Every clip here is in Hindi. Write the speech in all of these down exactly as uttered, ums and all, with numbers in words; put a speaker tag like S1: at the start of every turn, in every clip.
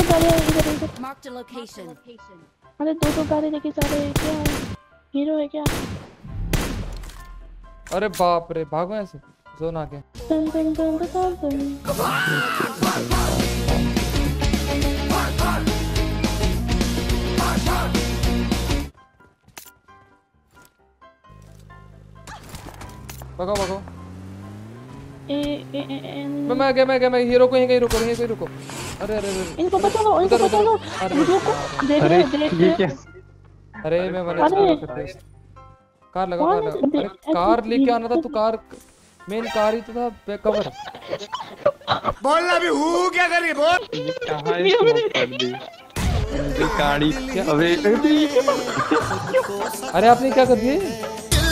S1: जा रहे हैं इधर इधर।
S2: Marked a location.
S1: अरे दो दो गाड़ी लेके जा रहे हैं क्या? हीरो है क्या?
S3: अरे बाप रे, भागो ऐसे, जोन आ गया।
S1: दन दन दन दन दन।
S3: भगाओ भगाओ।
S1: ए ए ए
S3: मैं मैं गया मैं गया मैं हीरो को यहीं कहीं रुको यहीं कहीं रुको। अरे अरे अरे
S1: इनको बचा लो, इनको बचा लो। देख रहे देख रहे।
S3: अरे मैं मैंने कार लगा कार लगा। अरे कार लेके आना था तू, कार मेन कार ही तो था कवर।
S4: बोलना भी हूँ क्या करी बोल।
S5: कहाँ है स्मोक कर दी मुझे गाड़ी क्या? अबे
S3: अरे आपने क्या कर दिया?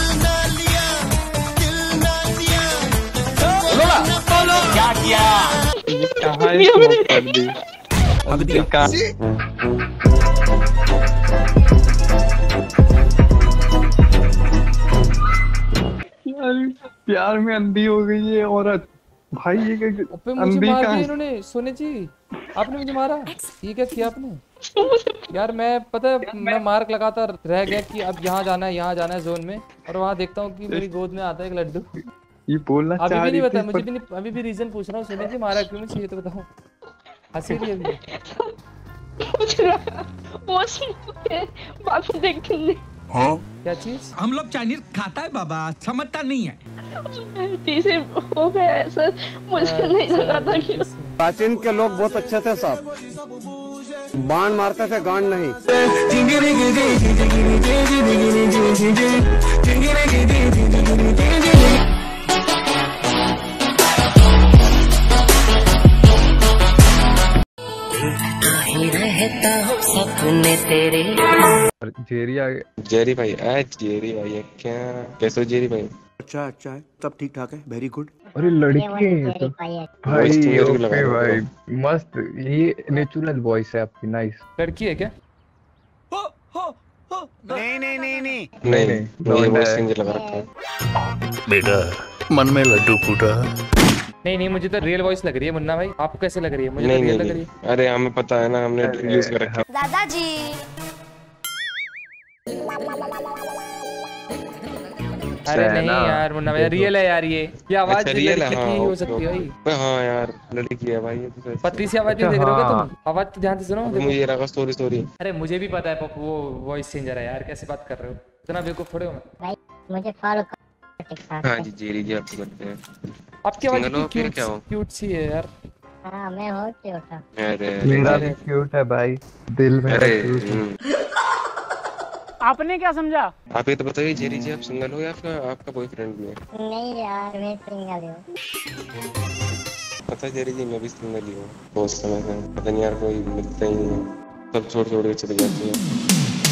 S4: क्या किया?
S5: कहाँ है स्मोक कर दी मुझे कार। प्यार में अंधी हो गई है औरत। भाई ये क्या
S3: मुझे मार दिया इन्होंने। सोने जी आपने मुझे मारा, ये क्या किया आपने? यार मैं पता है मैं मार्क लगाता रह गया कि अब यहाँ जाना है यहाँ जाना है जोन में, और वहाँ देखता हूँ कि मेरी गोद में आता है एक लड्डू।
S5: ये बोलना
S3: अभी
S5: चाह
S3: भी नहीं
S5: रही
S3: बता
S5: थी
S3: मुझे भी नहीं, अभी भी रीजन पूछ रहा हूँ। सोने जी मारा क्यों मुझे ये तो बताओ। हंसी रही है
S1: बात देख के।
S4: हाँ?
S3: क्या चीज?
S4: हम लोग चाइनीज खाता है बाबा, समझता नहीं है।
S1: तीसरे हो गया ऐसा, मुझे नहीं लगा था कि
S6: प्राचीन के लोग बहुत अच्छे थे साहब, बाण मारते थे गांड नहीं।
S7: रहता हूँ सपने तेरे।
S5: जेरी आ गया।
S8: जेरी भाई आ जेरी भाई क्या कैसे हो जेरी भाई?
S6: अच्छा अच्छा है, सब ठीक ठाक है, वेरी गुड।
S5: अरे लड़की है तो भाई ओके भाई मस्त। ये नेचुरल वॉइस है आपकी, नाइस।
S3: लड़की है क्या?
S4: नहीं नहीं नहीं नहीं
S8: नहीं नहीं ये वॉइस चेंज लगा रखा है।
S9: बेटा मन में लड्डू फूटा।
S3: नहीं नहीं मुझे तो रियल वॉइस लग रही है मुन्ना भाई। आपको कैसे लग रही है? मुझे
S8: नहीं,
S3: तो रियल
S8: नहीं,
S3: लग रही है।
S8: अरे हमें पता है ना, हमने यूज कर रखा है।
S2: दादाजी
S3: अरे नहीं यार मुन्ना भाई रियल है यार। ये ये आवाज
S8: अच्छा, रियल है,
S3: लड़की
S8: हाँ,
S3: की हो
S8: ओके,
S3: सकती है
S8: ओके।
S3: भाई।
S8: हाँ यार लड़की है भाई ये तो।
S3: पतली सी आवाज नहीं देख रहे हो क्या तुम? आवाज तो ध्यान से सुनो।
S8: मुझे ये रहा स्टोरी स्टोरी।
S3: अरे मुझे भी पता है पप्पू वो वॉइस चेंजर है यार। कैसे बात कर रहे हो? इतना बेवकूफ थोड़े हो मैं।
S10: भाई मुझे फॉलो कर।
S8: हाँ जी जेरी जी आपको करते हैं।
S3: आपकी आवाज
S8: सिंगल हो फिर
S3: क्यूट
S8: क्या हो?
S3: क्यूट सी है यार।
S10: हाँ मैं हो क्यूट हूँ।
S8: अरे
S5: मेरा भी क्यूट है भाई, दिल में
S8: अरे
S5: क्यूट है।
S1: आपने क्या समझा?
S8: आप ये तो बताइए जेरी जी आप सिंगल हो या आपका आपका बॉयफ्रेंड भी है?
S10: नहीं यार मैं सिंगल हूँ।
S8: पता है जेरी जी मैं भी सिंगल ही हूँ बहुत समय से। पता नहीं यार कोई मिलता ही नहीं है, सब छोड़ छोड़ के चले जाते हैं।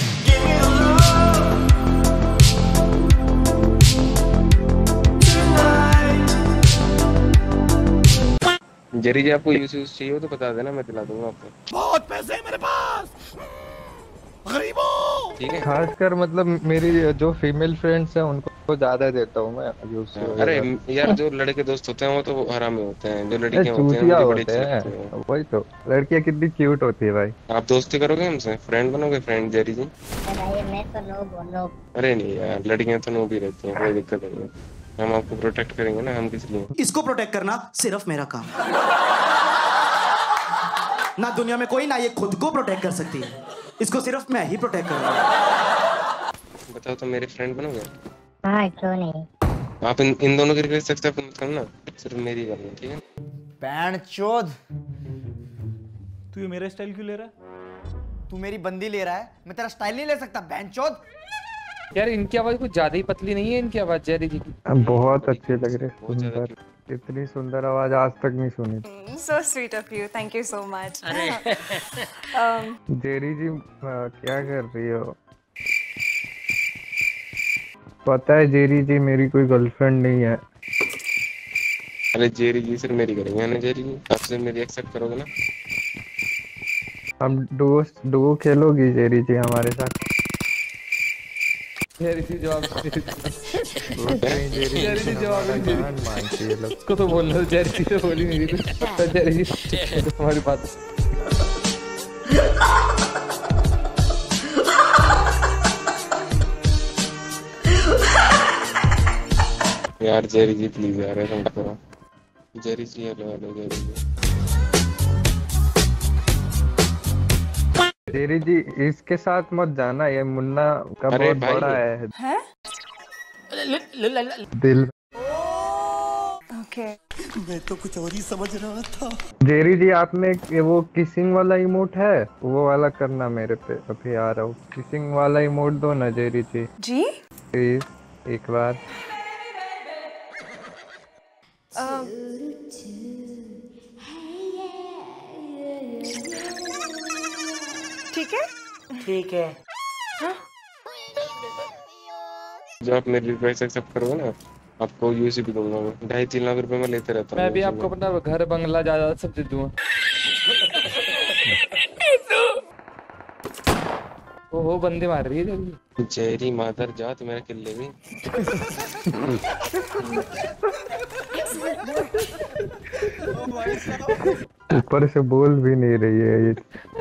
S8: जेरी जी आपको यूज यूज चाहिए हो तो बता देना, मैं दिला दूंगा आपको।
S4: बहुत पैसे हैं मेरे पास, गरीबों।
S8: ठीक है
S5: खासकर मतलब मेरी जो फीमेल फ्रेंड्स हैं उनको ज्यादा देता हूँ मैं यूज।
S8: अरे यार जो लड़के दोस्त होते हैं वो तो हरामी होते हैं, जो लड़कियां होती हैं मुझे बड़ी अच्छी लगती हैं।
S5: वही तो लड़कियां कितनी क्यूट होती है भाई।
S8: आप दोस्ती करोगे हमसे? फ्रेंड बनोगे? Friend Jerry ji?
S10: भाई मैं तो नो बोलो।
S8: अरे नहीं यार लड़कियां तो नो भी रहती हैं, कोई दिक्कत नहीं है। हम आपको प्रोटेक्ट करेंगे ना, हम किस लिए?
S4: इसको प्रोटेक्ट करना सिर्फ मेरा काम ना दुनिया में कोई ना ये खुद को प्रोटेक्ट कर सकती है, इसको सिर्फ मैं ही प्रोटेक्ट करूंगा।
S8: बताओ तो मेरे फ्रेंड बनोगे?
S10: हाँ क्यों नहीं।
S8: आप इन इन दोनों की रिक्वेस्ट एक्सेप्ट मत करना, सिर्फ मेरी करना, ठीक है?
S4: बैंड चोद तू ये मेरा स्टाइल क्यों ले रहा है? तू मेरी बंदी ले रहा है, मैं तेरा स्टाइल नहीं ले सकता बैंड चोद।
S3: यार इनकी आवाज कुछ ज्यादा ही पतली नहीं है इनकी आवाज जेरी जी की?
S5: बहुत अच्छे लग रहे, सुंदर। इतनी सुंदर आवाज आज तक नहीं सुनी।
S11: So sweet of you, thank you so much. um,
S5: Jerry ji क्या कर रही हो? पता है जेरी जी मेरी कोई गर्लफ्रेंड नहीं है।
S8: अरे जेरी जी सिर्फ मेरी करेंगे ना जेरी जी, आप सिर्फ मेरी एक्सेप्ट करोगे ना?
S5: हम दोस्त डुओ खेलोगी जेरी जी हमारे साथ?
S3: जेरी जी जवाब जेरी जी जवाब
S5: मानती है लोग।
S3: उसको तो बोल रहा जेरी जी तो बोली नहीं कुछ। जेरी जी हमारी बात
S8: यार जेरी जी प्लीज यार ऐसा मत करो। Jerry ji hello hello Jerry ji.
S5: Jerry ji इसके साथ मत जाना, ये मुन्ना का बहुत बड़ा है,
S11: हैं?
S5: दिल।
S11: ओके
S2: मैं तो कुछ और ही समझ रहा था।
S5: जेरी जी आपने वो किसिंग वाला इमोट है, वो वाला करना मेरे पे। अभी आ रहा हूँ, किसिंग वाला इमोट दो ना जेरी जी।
S11: जी
S5: प्लीज एक बार।
S11: ठीक है
S7: ठीक है।
S8: जो आप मेरी रिक्वेस्ट एक्सेप्ट करोगे ना, आपको यूसी भी दूंगा मैं। ढाई तीन लाख रुपए में लेते रहता हूँ।
S3: मैं भी आपको अपना घर बंगला ज्यादा सब दे दूंगा। ओ हो बंदे मार रही है
S8: जेरी मादर जा तो मेरा किल ले भी।
S5: ऊपर से बोल भी नहीं रही है ये।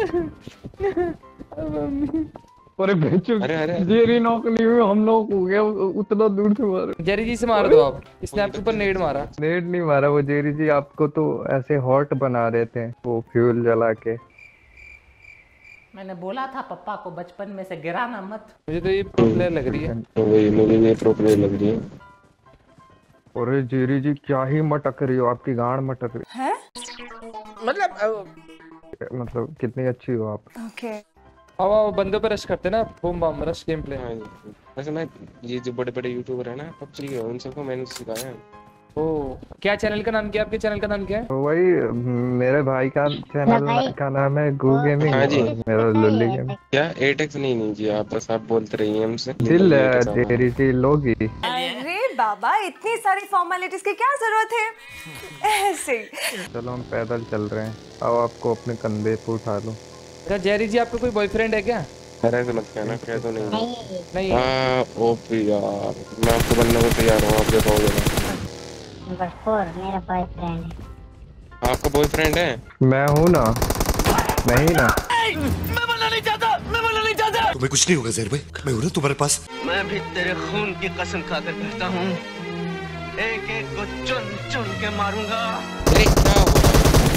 S5: अरे बेचो,
S8: अरे अरे
S5: जेरी नॉक नहीं हुई, हम लोग हो गया उतना दूर से मारो।
S3: जेरी जी से मार दो आप। इसने आपके ऊपर नेड मारा।
S5: नेड नहीं मारा वो, जेरी जी आपको तो ऐसे हॉट बना रहे थे वो फ्यूल जला के।
S7: मैंने बोला था पापा को बचपन में से गिराना मत।
S3: मुझे तो ये प्रो प्लेयर लग रही है।
S8: तो वही मुझे ये प्रो प्लेयर लग रही है।
S5: अरे जेरी जी क्या ही मटक रही हो, आपकी गांड मटक रही
S11: है।
S7: मतलब
S5: मतलब कितनी अच्छी हो आप।
S11: ओके
S3: आओ आओ बंदों पे रश करते ना, boom bam rush game play.
S8: वैसे मैं ये जो बड़े बड़े यूट्यूबर है ना पबजी के, उन सबको मैंने सिखाया है।
S3: ओ क्या चैनल का नाम क्या है? आपके चैनल का नाम क्या है?
S5: वही मेरे भाई का चैनल का नाम है गू गेमिंग।
S8: हाँ जी
S5: मेरा लुल्ली गेमिंग।
S8: क्या एट एक्स नहीं नहीं जी, आप बस आप बोलते रहिए हमसे।
S5: दिल जेरी जी लोगी।
S11: अरे बाबा इतनी सारी फॉर्मेलिटीज की क्या जरूरत है ऐसे।
S5: चलो हम पैदल चल रहे हैं, आओ आपको अपने कंधे पे उठा लो।
S3: अच्छा जेरी जी आपका कोई बॉयफ्रेंड है क्या?
S8: अरे ऐसे मत कहना, कह तो नहीं
S3: नहीं
S8: हाँ ओपी यार, मैं आपको बनने को तैयार हूँ, आप देखोगे ना।
S10: नंबर फोर मेरा बॉयफ्रेंड है।
S8: आपका बॉयफ्रेंड है?
S5: मैं हूँ ना, नहीं ना।
S2: मैं बनना नहीं चाहता, मैं बनना नहीं चाहता। तुम्हें कुछ नहीं होगा ज़ेर भाई, मैं हूँ ना तुम्हारे पास।
S12: मैं भी तेरे खून की कसम खाकर कहता हूँ, एक एक को चुन चुन के मारूंगा।
S8: अरे क्या हुआ?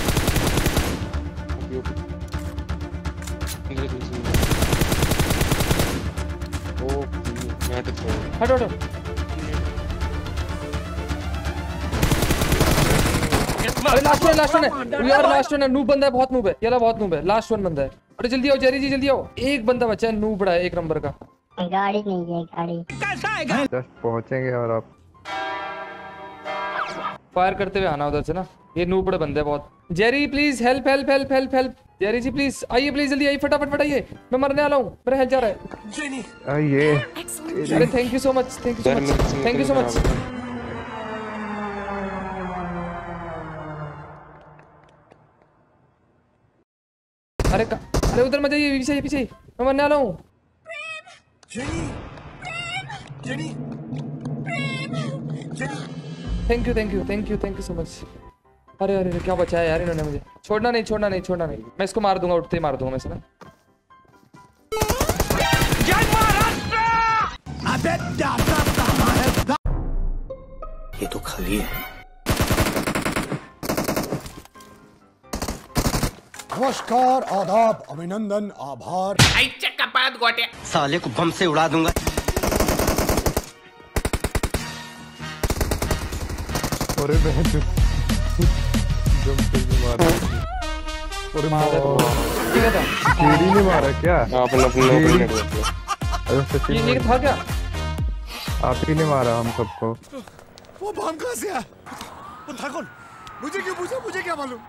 S3: हटो हटो। अरे लास्ट वन लास्ट वन है यार, लास्ट वन है। नूब बंदा है, बहुत नूब है ये वाला, बहुत नूब है। लास्ट वन बंदा है। अरे जल्दी आओ जेरी जी जल्दी आओ, एक बंदा बचा है नूब बड़ा है एक नंबर का।
S10: गाड़ी नहीं है गाड़ी।
S5: जस्ट पहुंचेंगे और आप
S3: फायर करते हुए आना उधर से ना। ये नूब बड़े बंदे बहुत। Jerry please help help help help help. Jerry ji please आइए, प्लीज जल्दी आइए, फटाफट फटाइए, मैं मरने वाला हूँ, मेरा हेल्थ जा रहा है।
S5: ये
S3: अरे thank you so much, thank you so much, thank you so much. अरे अरे उधर मत जाइए, पीछे पीछे, मैं मरने वाला हूँ। Thank you thank you thank you thank you so much. अरे अरे क्या बचाया यार इन्होंने मुझे। छोड़ना नहीं छोड़ना नहीं छोड़ना नहीं, मैं इसको मार दूंगा, उठते ही मार दूंगा मैं इसे ना।
S2: ये तो खाली है। नमस्कार आदाब अभिनंदन आभार।
S12: साले को बम से उड़ा दूंगा।
S5: अरे बहन जम पे मारा। अरे मारा ठीक है था। सीढ़ी नहीं मारा क्या?
S8: आपने अपने
S5: अरे सचिन
S3: ये ये था क्या?
S5: आप ही ने मारा हम सबको।
S2: वो बम कहाँ से आया? वो था कौन? मुझे क्यों पूछा? मुझे क्या मालूम?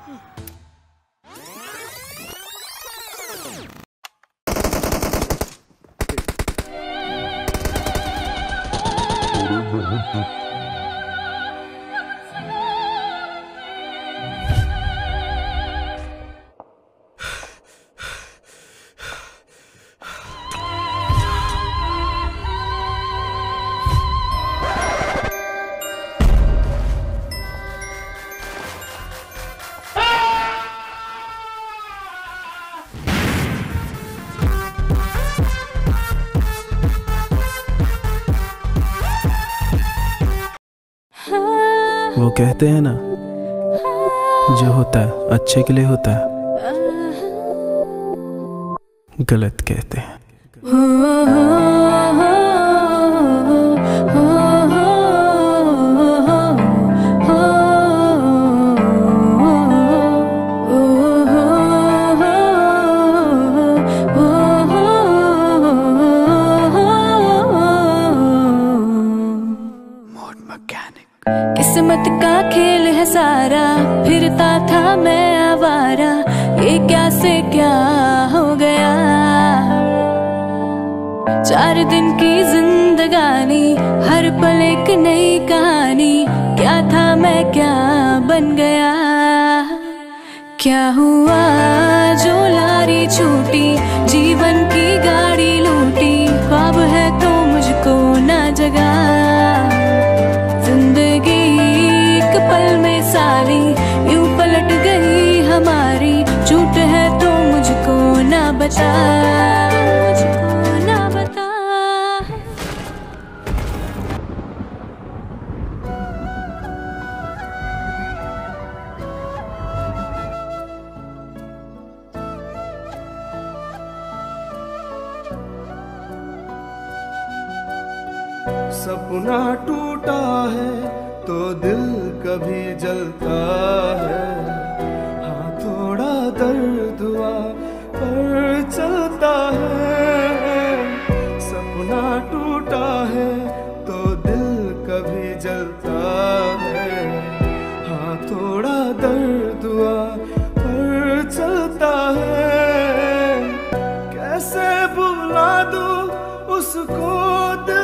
S13: कहते हैं ना, जो होता है अच्छे के लिए होता है, गलत कहते हैं।
S14: किस्मत का खेल है सारा, फिरता था मैं आवारा, ये क्या से क्या हो गया। चार दिन की जिंदगानी, हर पल एक नई कहानी, क्या था मैं क्या बन गया। क्या हुआ जो लारी छूटी, जीवन की गाड़ी लूटी, ख्वाब है तो मुझको ना जगा। जिंदगी एक पल में सारी यूं पलट गई हमारी, झूठ है तो मुझको ना बता, मुझको ना बता।
S15: सपना टूटा है तो दिल कभी जलता है, हाँ थोड़ा दर्द हुआ पर चलता है। सपना टूटा है तो दिल कभी जलता है, हाँ थोड़ा दर्द हुआ पर चलता है। कैसे भुला दूं उसको दिल